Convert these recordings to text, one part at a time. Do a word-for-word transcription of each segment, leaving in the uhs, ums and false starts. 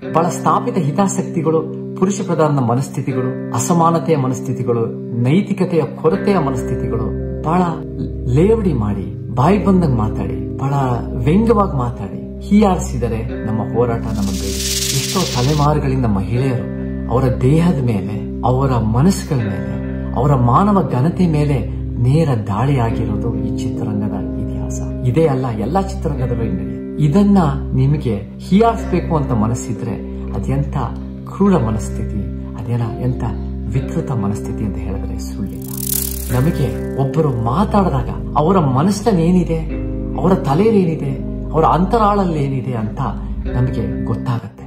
ಬಹಳ ಸ್ಥಾಪಿತ ಹಿತಾಸಕ್ತಿಗಳು, ಪುರುಷ ಪ್ರಧಾನದ ಮನಸ್ಥಿತಿಗಳು, ಅಸಮಾನತೆಯ ಮನಸ್ಥಿತಿಗಳು, ನೈತಿಕತೆಯ ಕೊರತೆಯ ಮನಸ್ಥಿತಿಗಳು ಬಹಳ ಲೇವಡಿ ಮಾಡಿ, ಬಾಯಿ ಬಂದಂಗ್ ಮಾತಾಡಿ, ಬಹಳ ವ್ಯಂಗ್ಯವಾಗಿ ಮಾತಾಡಿ ಹೀಯಾರಿಸಿದರೆ ನಮ್ಮ ಹೋರಾಟ, ನಮ್ಮ ಬೇಡಿ. ಎಷ್ಟೋ ತಲೆಮಾರುಗಳಿಂದ ಮಹಿಳೆಯರು ಅವರ ದೇಹದ ಮೇಲೆ, ಅವರ ಮನಸ್ಸುಗಳ ಮೇಲೆ, ಅವರ ಮಾನವ ಘನತೆ ಮೇಲೆ ನೇರ ದಾಳಿ ಆಗಿರೋದು ಈ ಚಿತ್ರರಂಗದ ಇತಿಹಾಸ. ಇದೇ ಅಲ್ಲ, ಎಲ್ಲಾ ಚಿತ್ರರಂಗದಲ್ಲೂ ನಡೆಯುತ್ತೆ. ಇದನ್ನ ನಿಮಗೆ ಹೀಯಾರಿಸಬೇಕು ಅಂತ ಮನಸ್ಸಿದ್ರೆ ಅದೆಂತ ಕ್ರೂರ ಮನಸ್ಥಿತಿ, ಅದೇನ ಎಂತ ವಿಕೃತ ಮನಸ್ಥಿತಿ ಅಂತ ಹೇಳಿದ್ರೆ ಸುಳ್ಳಿಲ್ಲ. ನಮಗೆ ಒಬ್ಬರು ಮಾತಾಡಿದಾಗ ಅವರ ಮನಸ್ಸಿನಲ್ಲಿ ಏನಿದೆ, ಅವರ ತಲೆಯಲ್ಲಿ ಏನಿದೆ, ಅವರ ಅಂತರಾಳಲ್ಲಿ ಏನಿದೆ ಅಂತ ನಮಗೆ ಗೊತ್ತಾಗತ್ತೆ.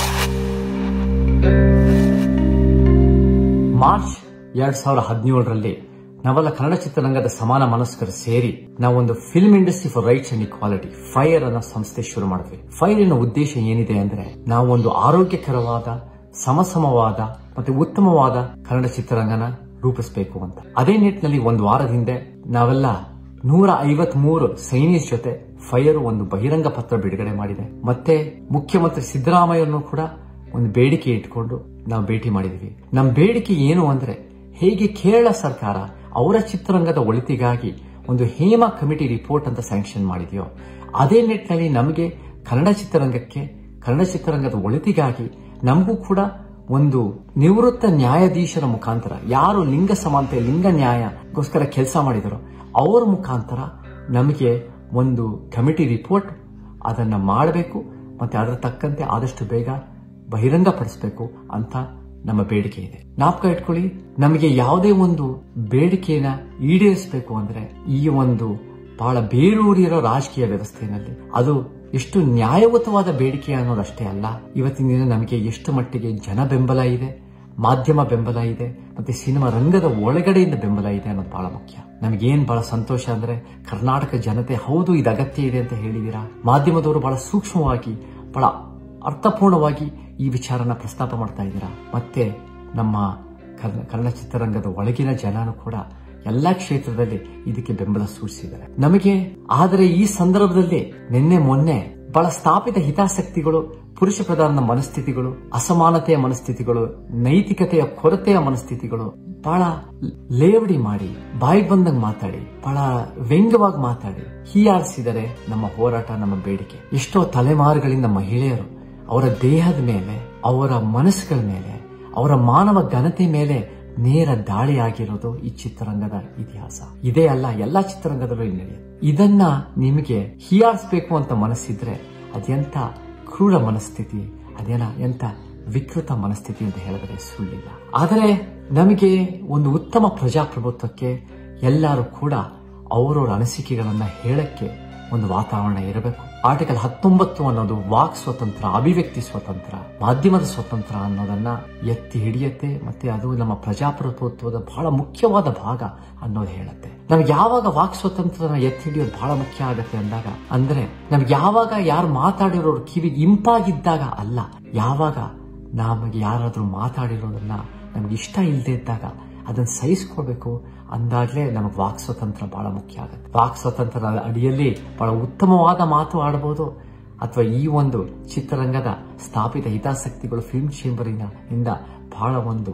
ಮಾರ್ಚ್ ಎರಡ್ ಸಾವಿರದ ಹದಿನೇಳರಲ್ಲಿ ನಾವೆಲ್ಲ ಕನ್ನಡ ಚಿತ್ರರಂಗದ ಸಮಾನ ಮನಸ್ಕರು ಸೇರಿ ನಾವೊಂದು film industry for rights and equality FIRE ಅನ್ನೋ ಸಂಸ್ಥೆ ಶುರು ಮಾಡಿದ್ವಿ. ಫೈರ್ ನ ಉದ್ದೇಶ ಏನಿದೆ ಅಂದ್ರೆ ನಾವೊಂದು ಆರೋಗ್ಯಕರವಾದ, ಸಮಸಮವಾದ ಮತ್ತೆ ಉತ್ತಮವಾದ ಕನ್ನಡ ಚಿತ್ರರಂಗನ ರೂಪಿಸಬೇಕು ಅಂತ. ಅದೇ ನಿಟ್ಟಿನಲ್ಲಿ ಒಂದು ವಾರದ ಹಿಂದೆ ನಾವೆಲ್ಲ ನೂರ ಐವತ್ ಮೂರು ಸೈನಿಸ್ ಜೊತೆ ಫೈರ್ ಒಂದು ಬಹಿರಂಗ ಪತ್ರ ಬಿಡುಗಡೆ ಮಾಡಿದೆ. ಮತ್ತೆ ಮುಖ್ಯಮಂತ್ರಿ ಸಿದ್ದರಾಮಯ್ಯನೂ ಕೂಡ ಒಂದು ಬೇಡಿಕೆ ಇಟ್ಕೊಂಡು ನಾವು ಭೇಟಿ ಮಾಡಿದೀವಿ. ನಮ್ಮ ಬೇಡಿಕೆ ಏನು ಅಂದ್ರೆ, ಹೇಗೆ ಕೇರಳ ಸರ್ಕಾರ ಅವರ ಚಿತ್ರರಂಗದ ಒಳಿತಿಗಾಗಿ ಒಂದು ಹೇಮಾ ಕಮಿಟಿ ರಿಪೋರ್ಟ್ ಅಂತ ಸ್ಯಾಂಕ್ಷನ್ ಮಾಡಿದೆಯೋ, ಅದೇ ನಿಟ್ಟಿನಲ್ಲಿ ನಮಗೆ ಕನ್ನಡ ಚಿತ್ರರಂಗಕ್ಕೆ, ಕನ್ನಡ ಚಿತ್ರರಂಗದ ಒಳಿತಿಗಾಗಿ ನಮಗೂ ಕೂಡ ಒಂದು ನಿವೃತ್ತ ನ್ಯಾಯಾಧೀಶರ ಮುಖಾಂತರ, ಯಾರು ಲಿಂಗ ಸಮಾನತೆ, ಲಿಂಗ ನ್ಯಾಯಕ್ಕೋಸ್ಕರ ಕೆಲಸ ಮಾಡಿದರೋ ಅವರ ಮುಖಾಂತರ ನಮಗೆ ಒಂದು ಕಮಿಟಿ ರಿಪೋರ್ಟ್ ಅದನ್ನ ಮಾಡಬೇಕು, ಮತ್ತೆ ಅದರ ತಕ್ಕಂತೆ ಆದಷ್ಟು ಬೇಗ ಬಹಿರಂಗಪಡಿಸಬೇಕು ಅಂತ ನಮ್ಮ ಬೇಡಿಕೆ ಇದೆ. ಜ್ಞಾಪಕ ಇಟ್ಕೊಳ್ಳಿ, ನಮಗೆ ಯಾವುದೇ ಒಂದು ಬೇಡಿಕೆನ ಈಡೇರಿಸಬೇಕು ಅಂದ್ರೆ ಈ ಒಂದು ಬಹಳ ಬೇರೂರಿರೋ ರಾಜಕೀಯ ವ್ಯವಸ್ಥೆಯಲ್ಲಿ ಅದು ಎಷ್ಟು ನ್ಯಾಯಯುತವಾದ ಬೇಡಿಕೆ ಅನ್ನೋದಷ್ಟೇ ಅಲ್ಲ, ಇವತ್ತಿನ ದಿನ ನಮಗೆ ಎಷ್ಟು ಮಟ್ಟಿಗೆ ಜನ ಬೆಂಬಲ ಇದೆ, ಮಾಧ್ಯಮ ಬೆಂಬಲ ಇದೆ, ಮತ್ತೆ ಸಿನಿಮಾ ರಂಗದ ಒಳಗಡೆಯಿಂದ ಬೆಂಬಲ ಇದೆ ಅನ್ನೋದು ಬಹಳ ಮುಖ್ಯ. ನಮಗೇನ್ ಬಹಳ ಸಂತೋಷ ಅಂದ್ರೆ ಕರ್ನಾಟಕ ಜನತೆ ಹೌದು ಇದು ಅಗತ್ಯ ಇದೆ ಅಂತ ಹೇಳಿದೀರಾ. ಮಾಧ್ಯಮದವರು ಬಹಳ ಸೂಕ್ಷ್ಮವಾಗಿ, ಬಹಳ ಅರ್ಥಪೂರ್ಣವಾಗಿ ಈ ವಿಚಾರನ ಪ್ರಸ್ತಾಪ ಮಾಡ್ತಾ ಇದ್ದೀರಾ. ಮತ್ತೆ ನಮ್ಮ ಕನ್ನಡ ಚಿತ್ರರಂಗದ ಒಳಗಿನ ಜನನು ಕೂಡ ಎಲ್ಲಾ ಕ್ಷೇತ್ರದಲ್ಲಿ ಇದಕ್ಕೆ ಬೆಂಬಲ ಸೂಚಿಸಿದ್ದಾರೆ ನಮಗೆ. ಆದರೆ ಈ ಸಂದರ್ಭದಲ್ಲಿ ನಿನ್ನೆ ಮೊನ್ನೆ ಬಹಳ ಸ್ಥಾಪಿತ ಹಿತಾಸಕ್ತಿಗಳು, ಪುರುಷ ಪ್ರಧಾನದ ಮನಸ್ಥಿತಿಗಳು, ಅಸಮಾನತೆಯ ಮನಸ್ಥಿತಿಗಳು, ನೈತಿಕತೆಯ ಕೊರತೆಯ ಮನಸ್ಥಿತಿಗಳು ಬಹಳ ಲೇವಡಿ ಮಾಡಿ, ಬಾಯಿ ಬಂದಂಗ್ ಮಾತಾಡಿ, ಬಹಳ ವ್ಯಂಗ್ಯವಾಗಿ ಮಾತಾಡಿ ಹೀಯಾರಿಸಿದರೆ ನಮ್ಮ ಹೋರಾಟ, ನಮ್ಮ ಬೇಡಿಕೆ. ಎಷ್ಟೋ ತಲೆಮಾರುಗಳಿಂದ ಮಹಿಳೆಯರು ಅವರ ದೇಹದ ಮೇಲೆ, ಅವರ ಮನಸ್ಸುಗಳ ಮೇಲೆ, ಅವರ ಮಾನವ ಘನತೆ ಮೇಲೆ ನೇರ ದಾಳಿ ಆಗಿರೋದು ಈ ಚಿತ್ರರಂಗದ ಇತಿಹಾಸ. ಇದೇ ಅಲ್ಲ, ಎಲ್ಲಾ ಚಿತ್ರರಂಗದಲ್ಲೂ ನಡೆಯುತ್ತೆ. ಇದನ್ನ ನಿಮಗೆ ಹೀಯಾರಿಸಬೇಕು ಅಂತ ಮನಸ್ಸಿದ್ರೆ ಅದೆಂತ ಕ್ರೂರ ಮನಸ್ಥಿತಿ, ಅದೇನ ಎಂತ ವಿಕೃತ ಮನಸ್ಥಿತಿ ಅಂತ ಹೇಳಿದ್ರೆ ಸುಳ್ಳಿಲ್ಲ. ಆದರೆ ನಮಗೆ ಒಂದು ಉತ್ತಮ ಪ್ರಜಾಪ್ರಭುತ್ವಕ್ಕೆ ಎಲ್ಲರೂ ಕೂಡ ಅವರವರ ಅನಿಸಿಕೆಗಳನ್ನ ಹೇಳಕ್ಕೆ ಒಂದು ವಾತಾವರಣ ಇರಬೇಕು. ಆರ್ಟಿಕಲ್ ಹತ್ತೊಂಬತ್ತು ಅನ್ನೋದು ವಾಕ್ ಸ್ವತಂತ್ರ, ಅಭಿವ್ಯಕ್ತಿ ಸ್ವತಂತ್ರ, ಮಾಧ್ಯಮದ ಸ್ವತಂತ್ರ ಅನ್ನೋದನ್ನ ಎತ್ತಿ ಹಿಡಿಯತ್ತೆ. ಮತ್ತೆ ಅದು ನಮ್ಮ ಪ್ರಜಾಪ್ರಭುತ್ವದ ಬಹಳ ಮುಖ್ಯವಾದ ಭಾಗ ಅನ್ನೋದು ಹೇಳುತ್ತೆ. ನಮ್ಗೆ ಯಾವಾಗ ವಾಕ್ ಸ್ವತಂತ್ರನ ಎತ್ತಿ ಹಿಡಿಯೋದು ಬಹಳ ಮುಖ್ಯ ಆಗತ್ತೆ ಅಂದಾಗ, ಅಂದ್ರೆ ನಮ್ಗೆ ಯಾವಾಗ ಯಾರು ಮಾತಾಡಿರೋರು ಕಿವಿಗೆ ಇಂಪಾಗಿದ್ದಾಗ ಅಲ್ಲ, ಯಾವಾಗ ನಮಗೆ ಯಾರಾದ್ರೂ ಮಾತಾಡಿರೋದನ್ನ ನಮ್ಗೆ ಇಷ್ಟ ಇಲ್ಲದೆ ಇದ್ದಾಗ ಅದನ್ನ ಸಹಿಸ್ಕೊಳ್ಬೇಕು ಅಂದಾಗ್ಲೇ ನಮಗೆ ವಾಕ್ ಸ್ವತಂತ್ರ ಬಹಳ ಮುಖ್ಯ ಆಗುತ್ತೆ. ವಾಕ್ ಸ್ವತಂತ್ರದ ಅಡಿಯಲ್ಲಿ ಬಹಳ ಉತ್ತಮವಾದ ಮಾತು ಆಡಬಹುದು, ಅಥವಾ ಈ ಒಂದು ಚಿತ್ರರಂಗದ ಸ್ಥಾಪಿತ ಹಿತಾಸಕ್ತಿಗಳು ಫಿಲ್ಮ್ ಚೇಂಬರಿನ ಇಂದ ಬಹಳ ಒಂದು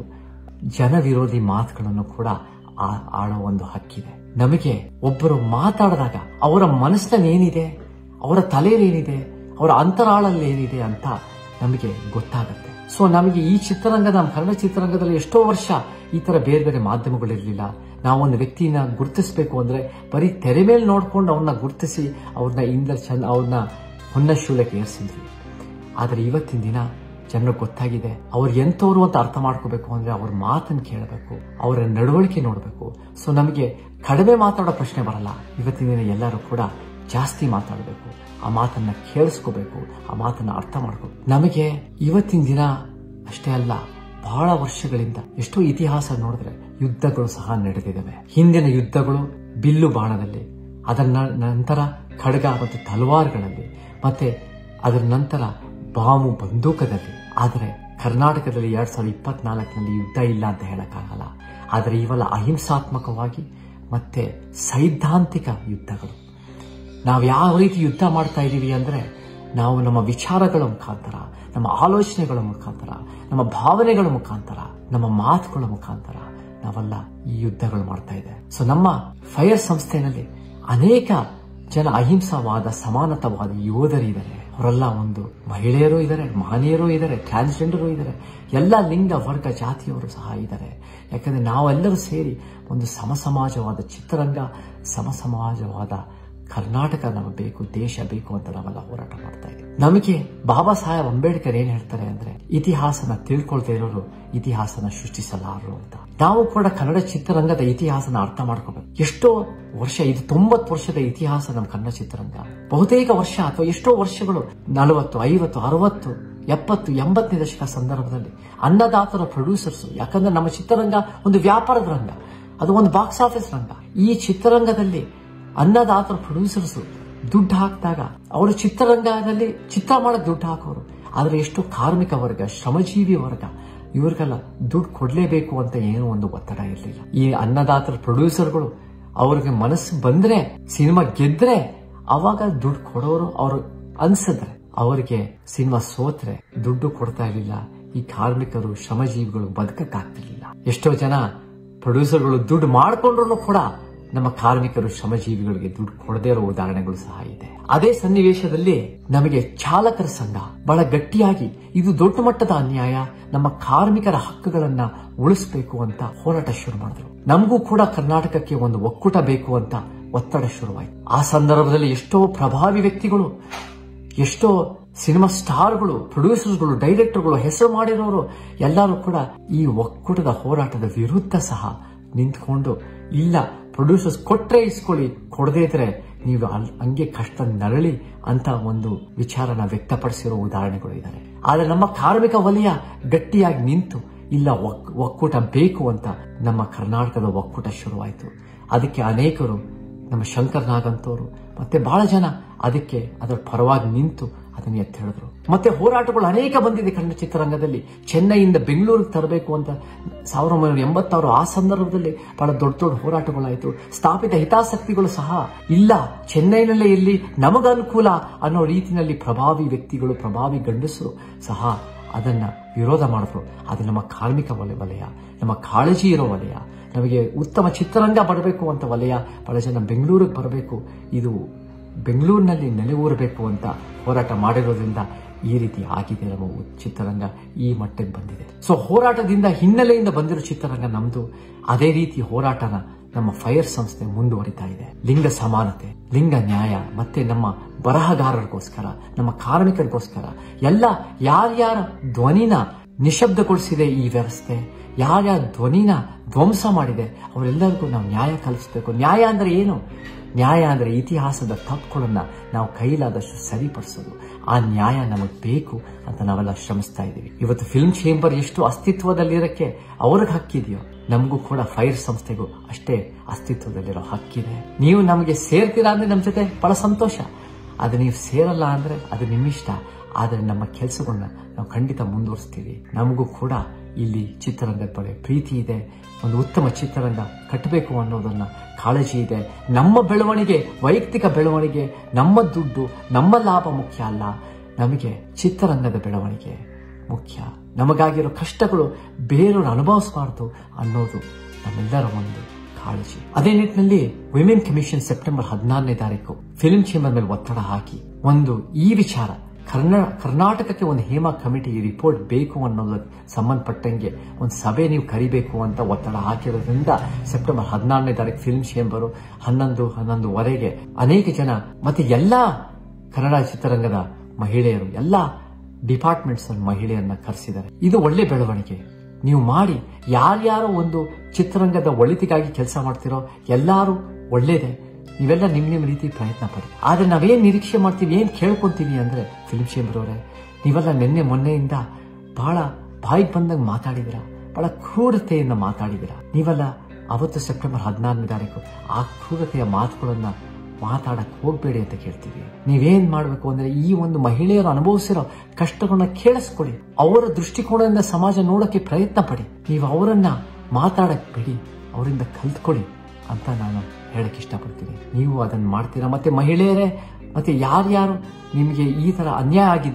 ಜನ ವಿರೋಧಿ ಮಾತುಗಳನ್ನು ಕೂಡ ಆಡೋ ಒಂದು ಹಕ್ಕಿದೆ. ನಮಗೆ ಒಬ್ಬರು ಮಾತಾಡಿದಾಗ ಅವರ ಮನಸ್ಸಿನಲ್ಲಿ ಏನಿದೆ, ಅವರ ತಲೆಯಲ್ಲಿ ಏನಿದೆ, ಅವರ ಅಂತರಾಳಲ್ಲಿ ಏನಿದೆ ಅಂತ ನಮಗೆ ಗೊತ್ತಾಗತ್ತೆ. ಸೊ ನಮಗೆ ಈ ಚಿತ್ರರಂಗದ, ನಮ್ಮ ಕನ್ನಡ ಚಿತ್ರರಂಗದಲ್ಲಿ ಎಷ್ಟೋ ವರ್ಷ ಈ ತರ ಬೇರೆ ಬೇರೆ ಮಾಧ್ಯಮಗಳಿರಲಿಲ್ಲ. ನಾವೊಂದು ವ್ಯಕ್ತಿನ ಗುರುತಿಸಬೇಕು ಅಂದ್ರೆ ಬರೀ ತೆರೆ ಮೇಲೆ ನೋಡ್ಕೊಂಡು ಅವ್ರನ್ನ ಗುರುತಿಸಿ ಅವ್ರನ್ನ ಇಂದ ಚಂದ ಅವ್ರನ್ನ ಹೊನ್ನ ಶೂಲಕ್ಕೆ ಏರಿಸಿದ್ವಿ. ಆದ್ರೆ ಇವತ್ತಿನ ದಿನ ಜನರಿಗೆ ಗೊತ್ತಾಗಿದೆ ಅವ್ರು ಎಂತವ್ರು ಅಂತ ಅರ್ಥ ಮಾಡ್ಕೋಬೇಕು ಅಂದ್ರೆ ಅವ್ರ ಮಾತನ್ನು ಕೇಳಬೇಕು, ಅವರ ನಡವಳಿಕೆ ನೋಡಬೇಕು. ಸೊ ನಮಗೆ ಕಡಿಮೆ ಮಾತಾಡೋ ಪ್ರಶ್ನೆ ಬರಲ್ಲ. ಇವತ್ತಿನ ದಿನ ಎಲ್ಲರೂ ಕೂಡ ಜಾಸ್ತಿ ಮಾತಾಡಬೇಕು, ಆ ಮಾತನ್ನ ಕೇಳಿಸ್ಕೋಬೇಕು, ಆ ಮಾತನ್ನ ಅರ್ಥ ಮಾಡ್ಕೋಬೇಕು. ನಮಗೆ ಇವತ್ತಿನ ದಿನ ಅಷ್ಟೇ ಅಲ್ಲ, ಬಹಳ ವರ್ಷಗಳಿಂದ ಎಷ್ಟೋ ಇತಿಹಾಸ ನೋಡಿದ್ರೆ ಯುದ್ಧಗಳು ಸಹ ನಡೆದಿದ್ದಾವೆ. ಹಿಂದಿನ ಯುದ್ಧಗಳು ಬಿಲ್ಲು ಬಾಣದಲ್ಲಿ, ಅದರ ನಂತರ ಖಡ್ಗ ಮತ್ತು ತಲವಾರ್ಗಳಲ್ಲಿ, ಮತ್ತೆ ಅದರ ನಂತರ ಬಾಂಬು ಬಂದೂಕದಲ್ಲಿ. ಆದರೆ ಕರ್ನಾಟಕದಲ್ಲಿ ಎರಡ್ ಸಾವಿರದ ಇಪ್ಪತ್ನಾಲ್ಕನಲ್ಲಿ ಯುದ್ಧ ಇಲ್ಲ ಅಂತ ಹೇಳಕ್ಕಾಗಲ್ಲ. ಆದರೆ ಇವೆಲ್ಲ ಅಹಿಂಸಾತ್ಮಕವಾಗಿ ಮತ್ತೆ ಸೈದ್ಧಾಂತಿಕ ಯುದ್ಧಗಳು. ನಾವು ಯಾವ ರೀತಿ ಯುದ್ಧ ಮಾಡ್ತಾ ಇದೀವಿ ಅಂದ್ರೆ, ನಾವು ನಮ್ಮ ವಿಚಾರಗಳ ಮುಖಾಂತರ, ನಮ್ಮ ಆಲೋಚನೆಗಳ ಮುಖಾಂತರ, ನಮ್ಮ ಭಾವನೆಗಳ ಮುಖಾಂತರ, ನಮ್ಮ ಮಾತುಗಳ ಮುಖಾಂತರ ನಾವೆಲ್ಲ ಈ ಯುದ್ಧಗಳು ಮಾಡ್ತಾ ಇದೆ. ಸೊ ನಮ್ಮ ಫೈರ್ ಸಂಸ್ಥೆಯಲ್ಲಿ ಅನೇಕ ಜನ ಅಹಿಂಸಾವಾದ, ಸಮಾನತಾವಾದ ಯೋಧರಿದ್ದಾರೆ. ಅವರೆಲ್ಲ ಒಂದು ಮಹಿಳೆಯರು ಇದ್ದಾರೆ, ಮಹನೀಯರು ಇದ್ದಾರೆ, ಟ್ರಾನ್ಸ್ಜೆಂಡರು ಇದ್ದಾರೆ, ಎಲ್ಲ ಲಿಂಗ ವರ್ಗ ಜಾತಿಯವರು ಸಹ ಇದ್ದಾರೆ. ಯಾಕಂದ್ರೆ ನಾವೆಲ್ಲರೂ ಸೇರಿ ಒಂದು ಸಮಸಮಾಜವಾದ ಚಿತ್ರರಂಗ, ಸಮಸಮಾಜವಾದ ಕರ್ನಾಟಕ ನಮಗೆ ಬೇಕು, ದೇಶ ಬೇಕು ಅಂತ ನಾವೆಲ್ಲ ಹೋರಾಟ ಮಾಡ್ತಾ ಇದ್ದೀವಿ. ನಮಗೆ ಬಾಬಾ ಸಾಹೇಬ್ ಅಂಬೇಡ್ಕರ್ ಏನ್ ಹೇಳ್ತಾರೆ ಅಂದ್ರೆ, ಇತಿಹಾಸನ ತಿಳ್ಕೊಳ್ತಾ ಇರೋರು ಇತಿಹಾಸನ ಸೃಷ್ಟಿಸಲಾರರು ಅಂತ. ನಾವು ಕೂಡ ಕನ್ನಡ ಚಿತ್ರರಂಗದ ಇತಿಹಾಸನ ಅರ್ಥ ಮಾಡ್ಕೋಬೇಕು. ಎಷ್ಟೋ ವರ್ಷ, ಇದು ತೊಂಬತ್ತು ವರ್ಷದ ಇತಿಹಾಸ ನಮ್ಮ ಕನ್ನಡ ಚಿತ್ರರಂಗ. ಬಹುತೇಕ ವರ್ಷ ಅಥವಾ ಎಷ್ಟೋ ವರ್ಷಗಳು, ನಲವತ್ತು, ಐವತ್ತು, ಅರವತ್ತು, ಎಪ್ಪತ್ತು, ಎಂಬತ್ತನೇ ದಶಕ ಸಂದರ್ಭದಲ್ಲಿ ಅನ್ನದಾತರ ಪ್ರೊಡ್ಯೂಸರ್ಸ್, ಯಾಕಂದ್ರೆ ನಮ್ಮ ಚಿತ್ರರಂಗ ಒಂದು ವ್ಯಾಪಾರದ ರಂಗ, ಅದು ಒಂದು ಬಾಕ್ಸ್ ಆಫೀಸ್ ರಂಗ. ಈ ಚಿತ್ರರಂಗದಲ್ಲಿ ಅನ್ನದಾತರ ಪ್ರೊಡ್ಯೂಸರ್ಸ್ ದುಡ್ಡು ಹಾಕಿದಾಗ ಅವರು ಚಿತ್ರರಂಗದಲ್ಲಿ ಚಿತ್ರ ಮಾಡಕ್ ದುಡ್ಡು ಹಾಕೋರು. ಆದ್ರೆ ಎಷ್ಟು ಕಾರ್ಮಿಕ ವರ್ಗ, ಶ್ರಮಜೀವಿ ವರ್ಗ, ಇವ್ರಿಗೆಲ್ಲ ದುಡ್ಡು ಕೊಡ್ಲೇಬೇಕು ಅಂತ ಏನೋ ಒಂದು ಒತ್ತಡ ಇರಲಿಲ್ಲ. ಈ ಅನ್ನದಾತರ ಪ್ರೊಡ್ಯೂಸರ್ಗಳು ಅವ್ರಿಗೆ ಮನಸ್ಸು ಬಂದ್ರೆ, ಸಿನಿಮಾ ಗೆದ್ರೆ ಅವಾಗ ದುಡ್ಡು ಕೊಡೋರು. ಅವ್ರು ಅನ್ಸಿದ್ರೆ, ಅವರಿಗೆ ಸಿನಿಮಾ ಸೋತ್ರೆ ದುಡ್ಡು ಕೊಡ್ತಾ ಇರ್ಲಿಲ್ಲ. ಈ ಕಾರ್ಮಿಕರು, ಶ್ರಮಜೀವಿಗಳು ಬದುಕಕ್ಕಾಗ್ತಿರ್ಲಿಲ್ಲ. ಎಷ್ಟೋ ಜನ ಪ್ರೊಡ್ಯೂಸರ್ಗಳು ದುಡ್ಡು ಮಾಡ್ಕೊಂಡ್ರು ಕೂಡ ನಮ್ಮ ಕಾರ್ಮಿಕರು, ಶ್ರಮಜೀವಿಗಳಿಗೆ ದುಡ್ಡು ಕೊಡದೇ ಇರೋ ಉದಾಹರಣೆಗಳು ಸಹ ಇದೆ. ಅದೇ ಸನ್ನಿವೇಶದಲ್ಲಿ ನಮಗೆ ಚಾಲಕರ ಸಂಘ ಬಹಳ ಗಟ್ಟಿಯಾಗಿ, ಇದು ದೊಡ್ಡ ಮಟ್ಟದ ಅನ್ಯಾಯ, ನಮ್ಮ ಕಾರ್ಮಿಕರ ಹಕ್ಕುಗಳನ್ನ ಉಳಿಸಬೇಕು ಅಂತ ಹೋರಾಟ ಶುರು ಮಾಡಿದ್ರು. ನಮಗೂ ಕೂಡ ಕರ್ನಾಟಕಕ್ಕೆ ಒಂದು ಒಕ್ಕೂಟ ಬೇಕು ಅಂತ ಒತ್ತಡ ಶುರುವಾಯಿತು. ಆ ಸಂದರ್ಭದಲ್ಲಿ ಎಷ್ಟೋ ಪ್ರಭಾವಿ ವ್ಯಕ್ತಿಗಳು, ಎಷ್ಟೋ ಸಿನಿಮಾ ಸ್ಟಾರ್ಗಳು, ಪ್ರೊಡ್ಯೂಸರ್ಗಳು, ಡೈರೆಕ್ಟರ್ಗಳು, ಹೆಸರು ಮಾಡಿರೋರು ಎಲ್ಲರೂ ಕೂಡ ಈ ಒಕ್ಕೂಟದ ಹೋರಾಟದ ವಿರುದ್ಧ ಸಹ ನಿಂತ್ಕೊಂಡು, ಇಲ್ಲ ಪ್ರೊಡ್ಯೂಸರ್ಸ್ ಕೊಟ್ರೆ ಇಸ್ಕೊಳ್ಳಿ, ಕೊಡದೇ ಇದ್ರೆ ನೀವು ಹಂಗೆ ಕಷ್ಟ ನರಳಿ ಅಂತ ಒಂದು ವಿಚಾರನ ವ್ಯಕ್ತಪಡಿಸಿರೋ ಉದಾಹರಣೆಗಳು ಇದ್ದಾರೆ. ಆದ್ರೆ ನಮ್ಮ ಕಾರ್ಮಿಕ ವಲಯ ಗಟ್ಟಿಯಾಗಿ ನಿಂತು, ಇಲ್ಲ ಒಕ್ಕೂಟ ಬೇಕು ಅಂತ ನಮ್ಮ ಕರ್ನಾಟಕದ ಒಕ್ಕೂಟ ಶುರುವಾಯಿತು. ಅದಕ್ಕೆ ಅನೇಕರು, ನಮ್ಮ ಶಂಕರ್ ನಾಗಂತವರು ಮತ್ತೆ ಬಹಳ ಜನ ಅದಕ್ಕೆ ಅದರ ಪರವಾಗಿ ನಿಂತು ಅದನ್ನ ಎತ್ತಿ ಹೇಳಿದ್ರು. ಮತ್ತೆ ಹೋರಾಟಗಳು ಅನೇಕ ಬಂದಿದೆ ಕನ್ನಡ ಚಿತ್ರರಂಗದಲ್ಲಿ. ಚೆನ್ನೈಯಿಂದ ಬೆಂಗಳೂರಿಗೆ ತರಬೇಕು ಅಂತ ಸಾವಿರದ ಒಂಬೈನೂರ ಎಂಬತ್ತಾರು ಆ ಸಂದರ್ಭದಲ್ಲಿ ಬಹಳ ದೊಡ್ಡ ದೊಡ್ಡ ಹೋರಾಟಗಳಾಯಿತು. ಸ್ಥಾಪಿತ ಹಿತಾಸಕ್ತಿಗಳು ಸಹ ಇಲ್ಲ, ಚೆನ್ನೈನಲ್ಲೇ ಇಲ್ಲಿ ನಮಗ ಅನುಕೂಲ ಅನ್ನೋ ರೀತಿಯಲ್ಲಿ ಪ್ರಭಾವಿ ವ್ಯಕ್ತಿಗಳು, ಪ್ರಭಾವಿ ಗಂಡಸರು ಸಹ ಅದನ್ನ ವಿರೋಧ ಮಾಡಿದ್ರು. ಅದು ನಮ್ಮ ಕಾರ್ಮಿಕ ವಲಯ, ನಮ್ಮ ಕಾಳಜಿ ಇರೋ ವಲಯ, ನಮಗೆ ಉತ್ತಮ ಚಿತ್ರರಂಗ ಬರಬೇಕು ಅಂತ ವಲಯ. ಬಹಳ ಜನ ಬೆಂಗಳೂರಿಗೆ ಬರಬೇಕು, ಇದು ಬೆಂಗಳೂರಿನಲ್ಲಿ ನೆಲೆಯೂರಬೇಕು ಅಂತ ಹೋರಾಟ ಮಾಡಿರೋದ್ರಿಂದ ಈ ರೀತಿ ಆಗಿದೆ. ನಮ್ಮ ಚಿತ್ರರಂಗ ಈ ಮಟ್ಟಕ್ಕೆ ಬಂದಿದೆ. ಸೊ ಹೋರಾಟದಿಂದ, ಹಿನ್ನೆಲೆಯಿಂದ ಬಂದಿರೋ ಚಿತ್ರರಂಗ ನಮ್ದು. ಅದೇ ರೀತಿ ಹೋರಾಟನ ನಮ್ಮ ಫೈರ್ ಸಂಸ್ಥೆ ಮುಂದುವರಿತಾ ಇದೆ. ಲಿಂಗ ಸಮಾನತೆ, ಲಿಂಗ ನ್ಯಾಯ, ಮತ್ತೆ ನಮ್ಮ ಬರಹಗಾರರಿಗೋಸ್ಕರ, ನಮ್ಮ ಕಾರ್ಮಿಕರಿಗೋಸ್ಕರ, ಎಲ್ಲ ಯಾರ್ಯಾರ ಧ್ವನಿನ ನಿಶಬ್ದಗೊಳಿಸಿದೆ ಈ ವ್ಯವಸ್ಥೆ, ಯಾರ್ಯಾರ ಧ್ವನಿನ ಧ್ವಂಸ ಮಾಡಿದೆ, ಅವರೆಲ್ಲರಿಗೂ ನಾವು ನ್ಯಾಯ ಕಲ್ಪಿಸಬೇಕು. ನ್ಯಾಯ ಅಂದ್ರೆ ಏನು? ನ್ಯಾಯ ಅಂದ್ರೆ ಇತಿಹಾಸದ ತಪ್ಪುಗಳನ್ನ ನಾವು ಕೈಲಾದಷ್ಟು ಸರಿಪಡಿಸೋದು. ಆ ನ್ಯಾಯ ನಮಗೆ ಬೇಕು ಅಂತ ನಾವೆಲ್ಲ ಶ್ರಮಿಸ್ತಾ ಇದ್ದೀವಿ. ಇವತ್ತು ಫಿಲ್ಮ್ ಚೇಂಬರ್ ಎಷ್ಟು ಅಸ್ತಿತ್ವದಲ್ಲಿರಕ್ಕೆ ಅವ್ರಿಗೆ ಹಕ್ಕಿದೆಯೋ, ನಮಗೂ ಕೂಡ ಫೈರ್ ಸಂಸ್ಥೆಗೂ ಅಷ್ಟೇ ಅಸ್ತಿತ್ವದಲ್ಲಿರೋ ಹಕ್ಕಿದೆ. ನೀವು ನಮಗೆ ಸೇರ್ತೀರಾ ಅಂದ್ರೆ ನಮ್ಮ ಜೊತೆ ಬಹಳ ಸಂತೋಷ. ಅದು ನೀವು ಸೇರಲ್ಲ ಅಂದ್ರೆ ಅದು ನಿಮ್ಮಿಷ್ಟ. ಆದ್ರೆ ನಮ್ಮ ಕೆಲಸಗಳನ್ನ ನಾವು ಖಂಡಿತ ಮುಂದುವರಿಸ್ತೀವಿ. ನಮಗೂ ಕೂಡ ಇಲ್ಲಿ ಚಿತ್ರರಂಗದ ಬಗ್ಗೆ ಪ್ರೀತಿ ಇದೆ. ಒಂದು ಉತ್ತಮ ಚಿತ್ರರಂಗ ಕಟ್ಟಬೇಕು ಅನ್ನೋದನ್ನ ಕಾಳಜಿ ಇದೆ. ನಮ್ಮ ಬೆಳವಣಿಗೆ, ವೈಯಕ್ತಿಕ ಬೆಳವಣಿಗೆ, ನಮ್ಮ ದುಡ್ಡು, ನಮ್ಮ ಲಾಭ ಮುಖ್ಯ ಅಲ್ಲ. ನಮಗೆ ಚಿತ್ರರಂಗದ ಬೆಳವಣಿಗೆ ಮುಖ್ಯ. ನಮಗಾಗಿರೋ ಕಷ್ಟಗಳು ಬೇರೆಯವರು ಅನುಭವಿಸಬಾರದು ಅನ್ನೋದು ನಮ್ಮೆಲ್ಲರ ಒಂದು ಕಾಳಜಿ. ಅದೇ ನಿಟ್ಟಿನಲ್ಲಿ ವಿಮೆನ್ ಕಮಿಷನ್ ಸೆಪ್ಟೆಂಬರ್ ಹದಿನಾರನೇ ತಾರೀಕು ಫಿಲ್ಮ್ ಚೇಂಬರ್ ಮೇಲೆ ಒತ್ತಡ ಹಾಕಿ ಒಂದು ಈ ವಿಚಾರ, ಕರ್ನಾಟಕಕ್ಕೆ ಒಂದು ಹೇಮಾ ಕಮಿಟಿ ರಿಪೋರ್ಟ್ ಬೇಕು ಅನ್ನೋದಕ್ಕೆ ಸಂಬಂಧಪಟ್ಟಂಗೆ ಒಂದು ಸಭೆ ನೀವು ಕರಿಬೇಕು ಅಂತ ಒತ್ತಡ ಹಾಕಿರೋದ್ರಿಂದ ಸೆಪ್ಟೆಂಬರ್ ಹದಿನಾರನೇ ತಾರೀಕು ಫಿಲ್ಮ್ ಚೇಂಬರ್ ಹನ್ನೊಂದು ಹನ್ನೊಂದುವರೆಗೆ ಅನೇಕ ಜನ ಮತ್ತೆ ಎಲ್ಲಾ ಕನ್ನಡ ಚಿತ್ರರಂಗದ ಮಹಿಳೆಯರು, ಎಲ್ಲಾ ಡಿಪಾರ್ಟ್ಮೆಂಟ್ಸ್ ಮಹಿಳೆಯರನ್ನ ಕರೆಸಿದ್ದಾರೆ. ಇದು ಒಳ್ಳೆ ಬೆಳವಣಿಗೆ. ನೀವು ಮಾಡಿ, ಯಾರ್ಯಾರು ಒಂದು ಚಿತ್ರರಂಗದ ಒಳಿತಿಗಾಗಿ ಕೆಲಸ ಮಾಡ್ತಿರೋ ಎಲ್ಲಾರು ಒಳ್ಳೇದೇ. ನೀವೆಲ್ಲ ನಿಮ್ ನಿಮ್ ರೀತಿ ಪ್ರಯತ್ನ ಪಡಿ. ಆದ್ರೆ ನಾವೇನ್ ನಿರೀಕ್ಷೆ ಮಾಡ್ತೀವಿ, ಏನ್ ಕೇಳ್ಕೊಂತೀವಿ ಅಂದ್ರೆ, ಫಿಲ್ಮ್ ಚೇಂಬರ್ ಅವರೇ, ನೀವೆಲ್ಲ ನಿನ್ನೆ ಮೊನ್ನೆಯಿಂದ ಬಹಳ ಬಾಯಿಗೆ ಬಂದಂಗೆ ಮಾತಾಡಿದಿರ, ಬಹಳ ಕ್ರೂರತೆಯಿಂದ ಮಾತಾಡಿದಿರ. ನೀವೆಲ್ಲ ಅವತ್ತು ಸೆಪ್ಟೆಂಬರ್ ಹದಿನಾರನೇ ತಾರೀಕು ಆ ಕ್ರೂರತೆಯ ಮಾತುಗಳನ್ನ ಮಾತಾಡಕ್ ಹೋಗ್ಬೇಡಿ ಅಂತ ಕೇಳ್ತೀವಿ. ನೀವೇನ್ ಮಾಡ್ಬೇಕು ಅಂದ್ರೆ, ಈ ಒಂದು ಮಹಿಳೆಯರು ಅನುಭವಿಸಿರೋ ಕಷ್ಟಗಳನ್ನ ಕೇಳಿಸ್ಕೊಳ್ಳಿ, ಅವರ ದೃಷ್ಟಿಕೋನದಿಂದ ಸಮಾಜ ನೋಡಕ್ಕೆ ಪ್ರಯತ್ನ ಪಡಿ. ನೀವು ಅವರನ್ನ ಮಾತಾಡಕ್ ಬಿಡಿ, ಅವರಿಂದ ಕಲ್ತ್ಕೊಳ್ಳಿ ಅಂತ ನಾನು ಹೇಳಕ್ ಇಷ್ಟಪಡ್ತೀನಿ. ನೀವು ಅದನ್ನ ಮಾಡ್ತೀರಾ. ಮತ್ತೆ ಮಹಿಳೆಯರೇ, ಮತ್ತೆ ಯಾರ್ಯಾರು ನಿಮಗೆ ಈ ತರ ಅನ್ಯಾಯ ಆಗಿದೆಯೋ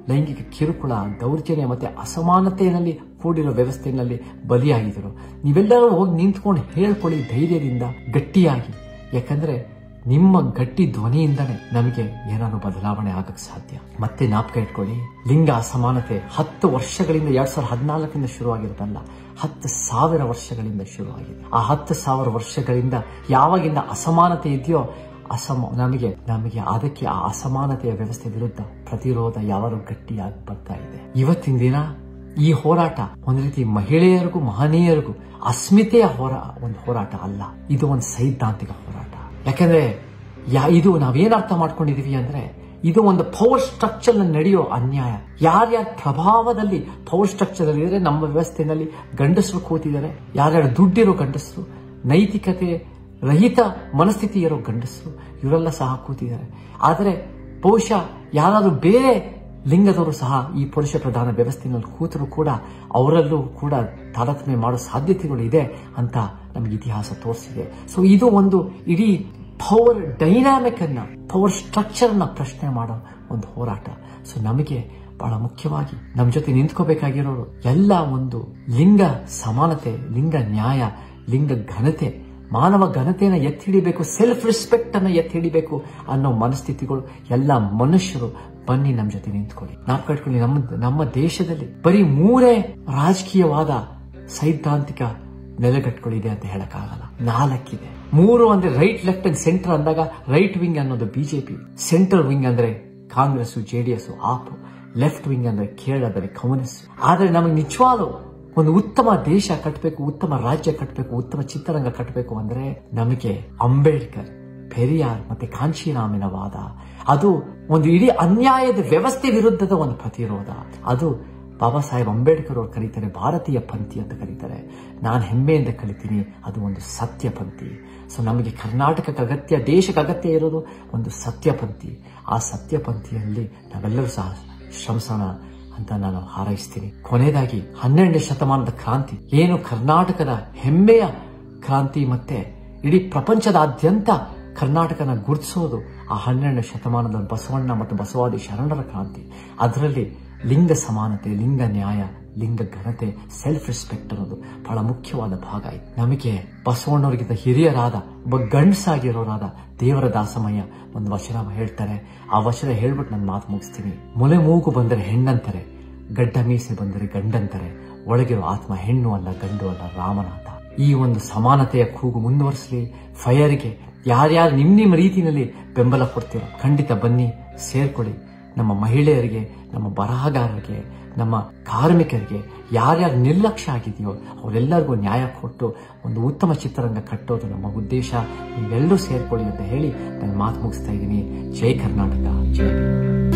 ಲೈಂಗಿಕ ಕಿರುಕುಳ, ದೌರ್ಜನ್ಯ ಮತ್ತೆ ಅಸಮಾನತೆಯಲ್ಲಿ ಕೂಡಿರೋ ವ್ಯವಸ್ಥೆಯಲ್ಲಿ ಬಲಿಯಾಗಿದ್ರು. ನೀವೆಲ್ಲರೂ ಹೋಗಿ ನಿಂತ್ಕೊಂಡು ಹೇಳ್ಕೊಳ್ಳಿ ಧೈರ್ಯದಿಂದ, ಗಟ್ಟಿಯಾಗಿ. ಯಾಕಂದ್ರೆ ನಿಮ್ಮ ಗಟ್ಟಿ ಧ್ವನಿಯಿಂದನೇ ನಮಗೆ ಏನಾದ್ರು ಬದಲಾವಣೆ ಆಗಕ್ಕೆ ಸಾಧ್ಯ. ಮತ್ತೆ ಜ್ಞಾಪಕ ಇಟ್ಕೊಳ್ಳಿ, ಲಿಂಗ ಅಸಮಾನತೆ ಹತ್ತು ವರ್ಷಗಳಿಂದ ಎರಡ್ ಸಾವಿರದ ಹದಿನಾಲ್ಕರಿಂದ ಶುರುವಾಗಿರೋದಲ್ಲ, ಹತ್ತು ಸಾವಿರ ವರ್ಷಗಳಿಂದ ಶುರುವಾಗಿದೆ. ಆ ಹತ್ತು ಸಾವಿರ ವರ್ಷಗಳಿಂದ ಯಾವಾಗಿಂದ ಅಸಮಾನತೆ ಇದೆಯೋ ಅಸಮ ನಮಗೆ ನಮಗೆ ಅದಕ್ಕೆ ಆ ಅಸಮಾನತೆಯ ವ್ಯವಸ್ಥೆ ವಿರುದ್ಧ ಪ್ರತಿರೋಧ ಯಾವಾಗಲೂ ಗಟ್ಟಿಯಾಗಿ ಬರ್ತಾ ಇದೆ. ಇವತ್ತಿನ ದಿನ ಈ ಹೋರಾಟ ಒಂದು ರೀತಿ ಮಹಿಳೆಯರಿಗೂ ಮಹನೀಯರಿಗೂ ಅಸ್ಮಿತೆಯ ಹೋರಾ ಒಂದು ಹೋರಾಟ ಅಲ್ಲ, ಇದು ಒಂದು ಸೈದ್ಧಾಂತಿಕ ಹೋರಾಟ. ಯಾಕಂದ್ರೆ ಯಾ ಇದು ನಾವೇನ್ ಅರ್ಥ ಮಾಡ್ಕೊಂಡಿದೀವಿ ಅಂದ್ರೆ ಇದು ಒಂದು ಪವರ್ ಸ್ಟ್ರಕ್ಚರ್ ನಡೆಯೋ ಅನ್ಯಾಯ. ಯಾರ್ಯಾರ ಪ್ರಭಾವದಲ್ಲಿ ಪವರ್ ಸ್ಟ್ರಕ್ಚರ್ ಅಲ್ಲಿ ಇದ್ರೆ ನಮ್ಮ ವ್ಯವಸ್ಥೆಯಲ್ಲಿ ಗಂಡಸರು ಕೂತಿದ್ದಾರೆ, ಯಾರ್ಯಾರು ದುಡ್ಡಿರೋ ಗಂಡಸರು, ನೈತಿಕತೆ ರಹಿತ ಮನಸ್ಥಿತಿ ಇರೋ ಗಂಡಸರು, ಇವರೆಲ್ಲ ಸಹ ಕೂತಿದ್ದಾರೆ. ಆದರೆ ಬಹುಶಃ ಯಾರಾದ್ರೂ ಬೇರೆ ಲಿಂಗದವರು ಸಹ ಈ ಪುರುಷ ಪ್ರಧಾನ ವ್ಯವಸ್ಥೆಯಲ್ಲಿ ಕೂತರು ಕೂಡ ಅವರಲ್ಲೂ ಕೂಡ ತಾರತಮ್ಯ ಮಾಡೋ ಸಾಧ್ಯತೆಗಳು ಇದೆ ಅಂತ ನಮಗೆ ಇತಿಹಾಸ ತೋರಿಸಿದೆ. ಸೊ ಇದು ಒಂದು ಇಡೀ ಪವರ್ ಡೈನಾಮಿಕ್ ಅನ್ನ, ಪವರ್ ಸ್ಟ್ರಕ್ಚರ್ ಅನ್ನ ಪ್ರಶ್ನೆ ಮಾಡೋ ಒಂದು ಹೋರಾಟ. ಸೊ ನಮಗೆ ಬಹಳ ಮುಖ್ಯವಾಗಿ ನಮ್ಮ ಜೊತೆ ನಿಂತ್ಕೋಬೇಕಾಗಿರೋರು ಎಲ್ಲ ಒಂದು ಲಿಂಗ ಸಮಾನತೆ, ಲಿಂಗ ನ್ಯಾಯ, ಲಿಂಗ ಘನತೆ, ಮಾನವ ಘನತೆಯನ್ನು ಎತ್ತಿ ಹಿಡಿಬೇಕು, ಸೆಲ್ಫ್ ರೆಸ್ಪೆಕ್ಟ್ ಅನ್ನ ಎತ್ತಿ ಹಿಡಿಬೇಕು ಅನ್ನೋ ಮನಸ್ಥಿತಿಗಳು ಎಲ್ಲ ಮನುಷ್ಯರು ಬನ್ನಿ ನಮ್ಮ ಜೊತೆ ನಿಂತ್ಕೊಳ್ಳಿ. ನಾವು ಕಟ್ಕೊಳ್ಳಿ, ನಮ್ಮ ನಮ್ಮ ದೇಶದಲ್ಲಿ ಬರೀ ಮೂರೇ ರಾಜಕೀಯವಾದ ಸೈದ್ಧಾಂತಿಕ ನೆಲೆಗಟ್ಟುಗಳಿದೆ ಅಂತ ಹೇಳಕ್ಕಾಗಲ್ಲ, ನಾಲ್ಕಿದೆ. ಮೂರು ಅಂದ್ರೆ ರೈಟ್, ಲೆಫ್ಟ್ ಅಂಡ್ ಸೆಂಟರ್ ಅಂದಾಗ ರೈಟ್ ವಿಂಗ್ ಅನ್ನೋದು ಬಿಜೆಪಿ, ಸೆಂಟ್ರಲ್ ವಿಂಗ್ ಅಂದ್ರೆ Congress, JDS, AAP, left wing ಅಂದ್ರೆ ಕೇರಳದಲ್ಲಿ ಕಮ್ಯುನಿಸ್ಟ್. ಆದ್ರೆ ನಮಗೆ ನಿಜವಾದ ಒಂದು ಉತ್ತಮ ದೇಶ ಕಟ್ಟಬೇಕು, ಉತ್ತಮ ರಾಜ್ಯ ಕಟ್ಟಬೇಕು, ಉತ್ತಮ ಚಿತ್ರರಂಗ ಕಟ್ಟಬೇಕು ಅಂದ್ರೆ ನಮಗೆ ಅಂಬೇಡ್ಕರ್, ಪೆರಿಯಾರ್ ಮತ್ತೆ ಕಾಂಚೀರಾಮನ ವಾದ, ಅದು ಒಂದು ಇಡೀ ಅನ್ಯಾಯದ ವ್ಯವಸ್ಥೆ ವಿರುದ್ಧದ ಒಂದು ಪ್ರತಿರೋಧ. ಅದು ಬಾಬಾ ಸಾಹೇಬ್ ಅಂಬೇಡ್ಕರ್ ಅವರು ಕರೀತಾರೆ ಭಾರತೀಯ ಪಂಥಿ ಅಂತ ಕರೀತಾರೆ. ನಾನು ಹೆಮ್ಮೆಯಿಂದ ಕಲಿತೀನಿ, ಅದು ಒಂದು ಸತ್ಯ ಪಂಥಿ. ಸೊ ನಮಗೆ ಕರ್ನಾಟಕಕ್ಕೆ ಅಗತ್ಯ, ದೇಶಕ್ಕೆ ಅಗತ್ಯ ಇರೋದು ಒಂದು ಸತ್ಯ ಪಂಥಿ. ಆ ಸತ್ಯ ಪಂಥಿಯಲ್ಲಿ ನಾವೆಲ್ಲರೂ ಸಹ ಶ್ರಮಿಸೋಣ ಅಂತ ನಾನು ಹಾರೈಸ್ತೀನಿ. ಕೊನೆಯದಾಗಿ ಹನ್ನೆರಡನೇ ಶತಮಾನದ ಕ್ರಾಂತಿ ಏನು ಕರ್ನಾಟಕದ ಹೆಮ್ಮೆಯ ಕ್ರಾಂತಿ ಮತ್ತೆ ಇಡೀ ಪ್ರಪಂಚದಾದ್ಯಂತ ಕರ್ನಾಟಕನ ಗುರುತಿಸೋದು ಆ ಹನ್ನೆರಡನೇ ಶತಮಾನದ ಬಸವಣ್ಣ ಮತ್ತು ಬಸವಾದಿ ಶರಣರ ಕ್ರಾಂತಿ. ಅದರಲ್ಲಿ ಲಿಂಗ ಸಮಾನತೆ, ಲಿಂಗ ನ್ಯಾಯ, ಲಿಂಗ ಘನತೆ, ಸೆಲ್ಫ್ ರೆಸ್ಪೆಕ್ಟ್ ಅನ್ನೋದು ಬಹಳ ಮುಖ್ಯವಾದ ಭಾಗ ಆಯ್ತು. ನಮಗೆ ಬಸವಣ್ಣವರಿಗಿಂತ ಹಿರಿಯರಾದ ಒಬ್ಬ ಗಂಡಸಾಗಿರೋರಾದ ದೇವರ ದಾಸಮಯ್ಯ ಒಂದು ವಚನ ಹೇಳ್ತಾರೆ. ಆ ವಚನ ಹೇಳ್ಬಿಟ್ಟು ನನ್ನ ಮಾತು ಮುಗಿಸ್ತೀನಿ. ಮೊಲೆ ಮೂಗು ಬಂದರೆ ಹೆಣ್ಣಂತಾರೆ, ಗಡ್ಡ ಮೀಸೆ ಬಂದರೆ ಗಂಡಂತಾರೆ, ಒಳಗಿರೋ ಆತ್ಮ ಹೆಣ್ಣು ಅಲ್ಲ, ಗಂಡು ಅಲ್ಲ, ರಾಮನಾಥ. ಈ ಒಂದು ಸಮಾನತೆಯ ಕೂಗು ಮುಂದುವರಿಸಲಿ. ಫೈರ್ಗೆ ಯಾರ್ಯಾರು ನಿಮ್ ನಿಮ್ಮ ರೀತಿಯಲ್ಲಿ ಬೆಂಬಲ ಕೊಡ್ತೀರೋ ಖಂಡಿತ ಬನ್ನಿ, ಸೇರ್ಕೊಳ್ಳಿ. ನಮ್ಮ ಮಹಿಳೆಯರಿಗೆ, ನಮ್ಮ ಬರಹಗಾರರಿಗೆ, ನಮ್ಮ ಕಾರ್ಮಿಕರಿಗೆ ಯಾರ್ಯಾರು ನಿರ್ಲಕ್ಷ್ಯ ಆಗಿದೆಯೋ ಅವರೆಲ್ಲರಿಗೂ ನ್ಯಾಯ ಕೊಟ್ಟು ಒಂದು ಉತ್ತಮ ಚಿತ್ರರಂಗ ಕಟ್ಟೋದು ನಮ್ಮ ಉದ್ದೇಶ. ನೀವೆಲ್ಲರೂ ಸೇರ್ಕೊಳ್ಳಿ ಅಂತ ಹೇಳಿ ನನ್ನ ಮಾತು ಮುಗಿಸ್ತಾ ಇದ್ದೀನಿ. ಜೈ ಕರ್ನಾಟಕ, ಜೈ